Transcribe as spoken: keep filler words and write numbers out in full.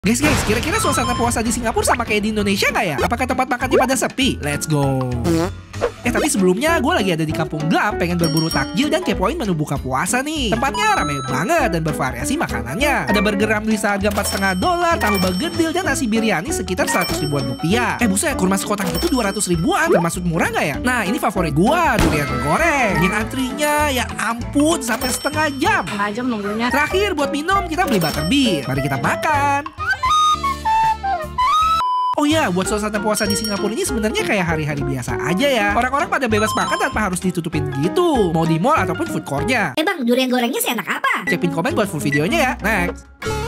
Guys guys, kira-kira suasana puasa di Singapura sama kayak di Indonesia nggak ya? Apakah tempat makannya pada sepi? Let's go. Eh tapi sebelumnya gue lagi ada di Kampung Glam, pengen berburu takjil dan kepoin menu buka puasa nih. Tempatnya ramai banget dan bervariasi makanannya. Ada burger ramli seharga empat setengah dolar, tahu begedil dan nasi biryani sekitar seratus ribuan rupiah. Eh buset, kurma sekotak itu dua ratus ribuan, termasuk murah nggak ya? Nah ini favorit gue, durian goreng. Yang antrinya ya ampun sampai setengah jam. Setengah jam nunggunya. Terakhir buat minum kita beli butterbeer. Mari kita makan. Oh ya, buat suasana puasa di Singapura ini sebenarnya kayak hari-hari biasa aja ya. Orang-orang pada bebas makan tanpa harus ditutupin gitu. Mau di mall ataupun food court-nya. Eh bang, durian gorengnya seenak apa? Cek pin komen buat full videonya ya. Next.